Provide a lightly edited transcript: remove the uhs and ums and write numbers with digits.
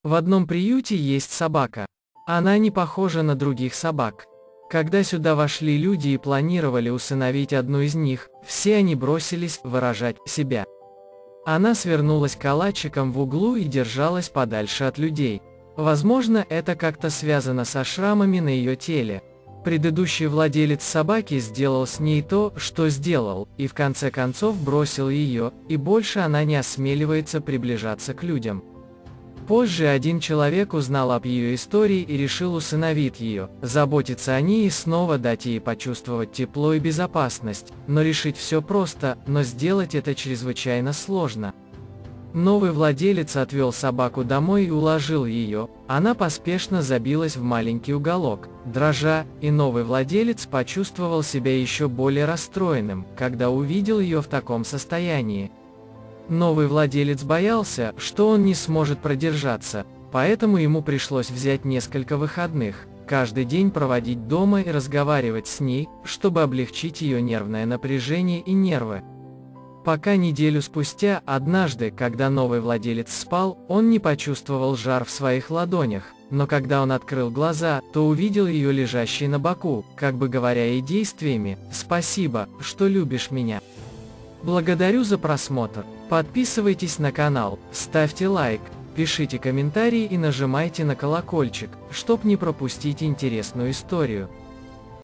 В одном приюте есть собака. Она не похожа на других собак. Когда сюда вошли люди и планировали усыновить одну из них, все они бросились выражать себя. Она свернулась калачиком в углу и держалась подальше от людей. Возможно, это как-то связано со шрамами на ее теле. Предыдущий владелец собаки сделал с ней то, что сделал, и в конце концов бросил ее, и больше она не осмеливается приближаться к людям. Позже один человек узнал об ее истории и решил усыновить ее, заботиться о ней и снова дать ей почувствовать тепло и безопасность, но решить все просто, но сделать это чрезвычайно сложно. Новый владелец отвел собаку домой и уложил ее, она поспешно забилась в маленький уголок, дрожа, и новый владелец почувствовал себя еще более расстроенным, когда увидел ее в таком состоянии. Новый владелец боялся, что он не сможет продержаться, поэтому ему пришлось взять несколько выходных, каждый день проводить дома и разговаривать с ней, чтобы облегчить ее нервное напряжение и нервы. Пока неделю спустя, однажды, когда новый владелец спал, он не почувствовал жар в своих ладонях, но когда он открыл глаза, то увидел ее лежащей на боку, как бы говоря ей действиями: «Спасибо, что любишь меня». Благодарю за просмотр. Подписывайтесь на канал, ставьте лайк, пишите комментарии и нажимайте на колокольчик, чтобы не пропустить интересную историю.